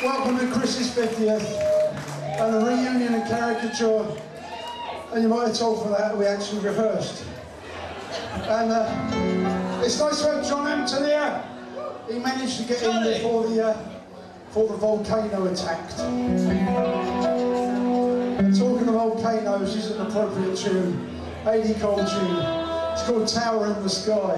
Welcome to Chris's 50th and a reunion of Caricature, and you might have told for that we actually rehearsed. And it's nice to have John Hampton here. He managed to get in before the volcano attacked. And talking of volcanoes, this is an appropriate tune, Adi Cull tune. It's called Tower in the Sky.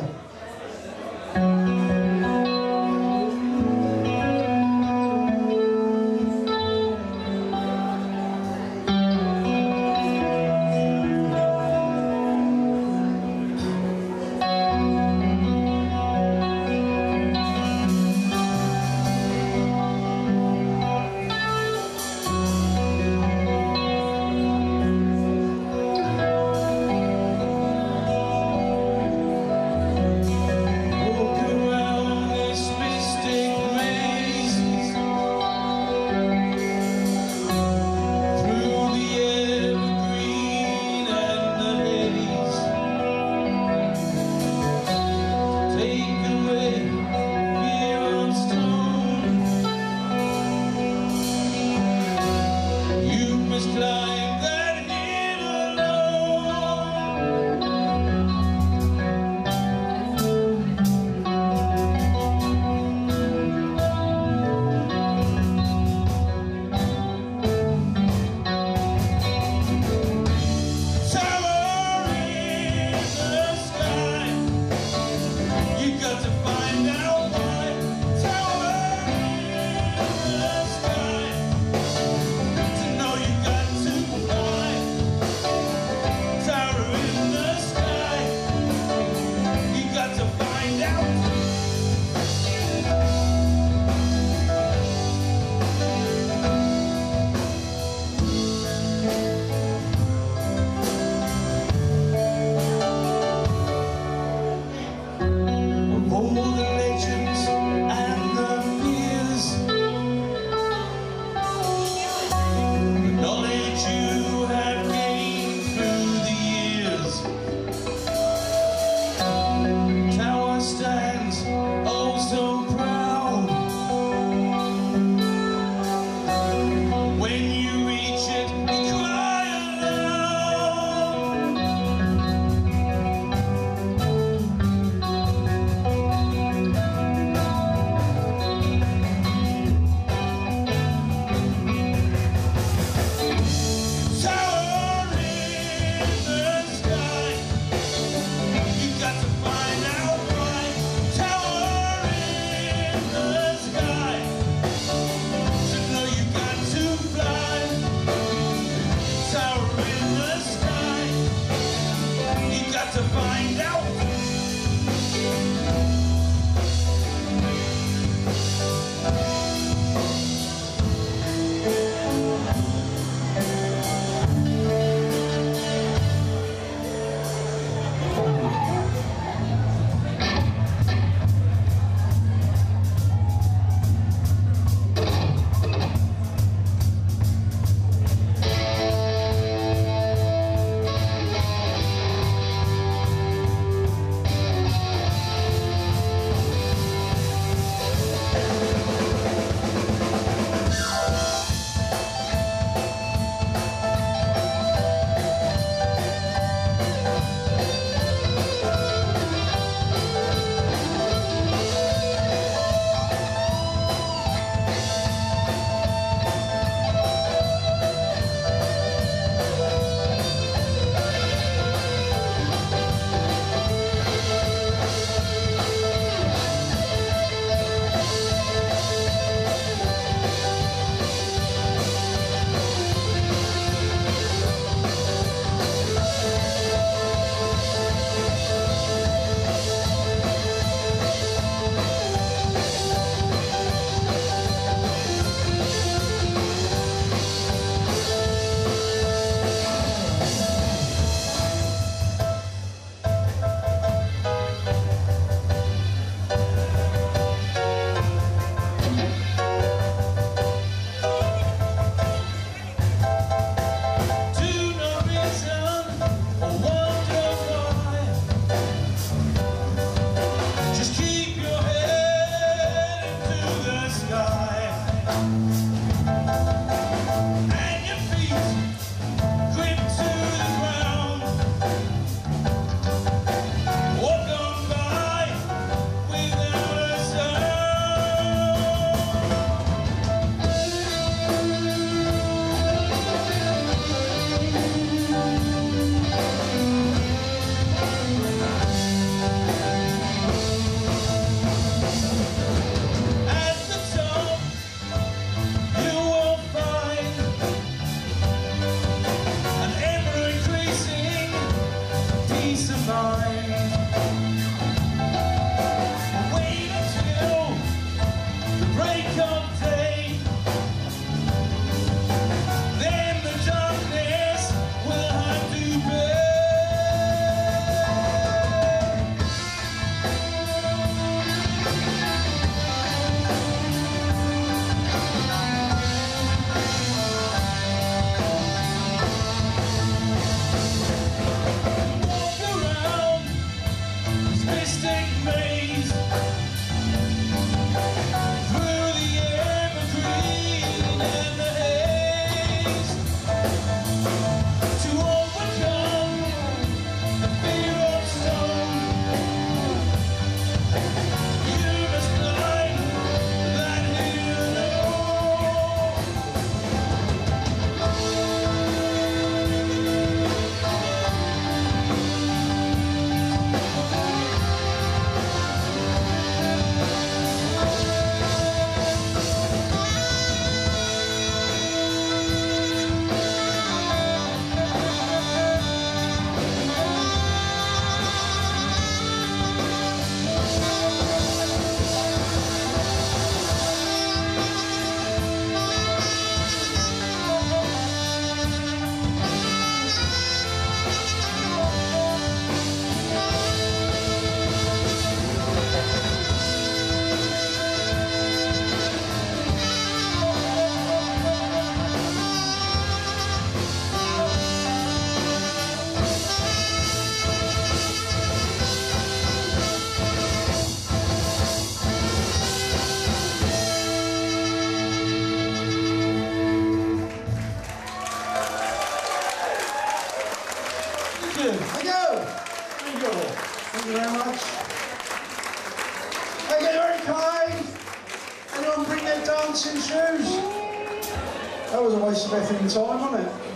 you. Thank you. Thank you. Thank you very much. Thank you, very kind. Anyone bring their dancing shoes? That was a waste of effing time, wasn't it?